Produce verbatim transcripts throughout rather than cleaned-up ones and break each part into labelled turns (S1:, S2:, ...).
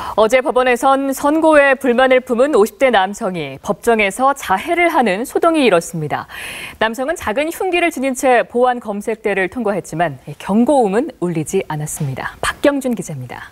S1: 어제 법원에선 선고에 불만을 품은 오십 대 남성이 법정에서 자해를 하는 소동이 일었습니다. 남성은 작은 흉기를 지닌 채 보안 검색대를 통과했지만 경고음은 울리지 않았습니다. 박경준 기자입니다.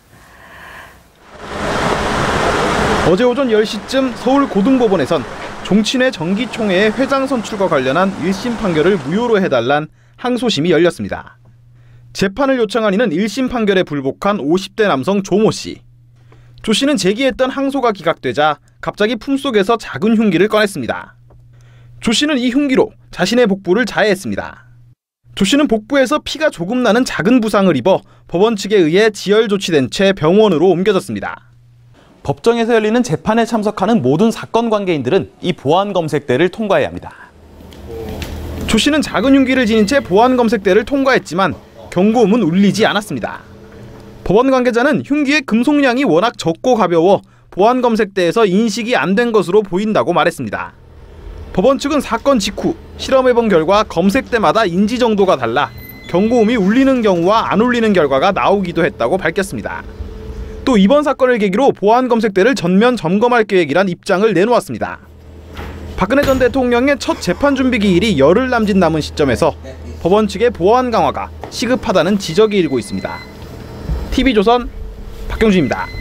S2: 어제 오전 열 시쯤 서울고등법원에선 종친회 정기총회의 회장 선출과 관련한 일 심 판결을 무효로 해달란 항소심이 열렸습니다. 재판을 요청한 이는 일 심 판결에 불복한 오십 대 남성 조모 씨. 조 씨는 제기했던 항소가 기각되자 갑자기 품속에서 작은 흉기를 꺼냈습니다. 조 씨는 이 흉기로 자신의 복부를 자해했습니다. 조 씨는 복부에서 피가 조금 나는 작은 부상을 입어 법원 측에 의해 지혈 조치된 채 병원으로 옮겨졌습니다. 법정에서 열리는 재판에 참석하는 모든 사건 관계인들은 이 보안 검색대를 통과해야 합니다. 조 씨는 작은 흉기를 지닌 채 보안 검색대를 통과했지만 경고음은 울리지 않았습니다. 법원 관계자는 흉기의 금속량이 워낙 적고 가벼워 보안 검색대에서 인식이 안 된 것으로 보인다고 말했습니다. 법원 측은 사건 직후 실험해본 결과 검색대마다 인지 정도가 달라 경고음이 울리는 경우와 안 울리는 결과가 나오기도 했다고 밝혔습니다. 또 이번 사건을 계기로 보안 검색대를 전면 점검할 계획이란 입장을 내놓았습니다. 박근혜 전 대통령의 첫 재판 준비 기일이 열흘 남짓 남은 시점에서 법원 측의 보안 강화가 시급하다는 지적이 일고 있습니다. 티비조선 박경준입니다.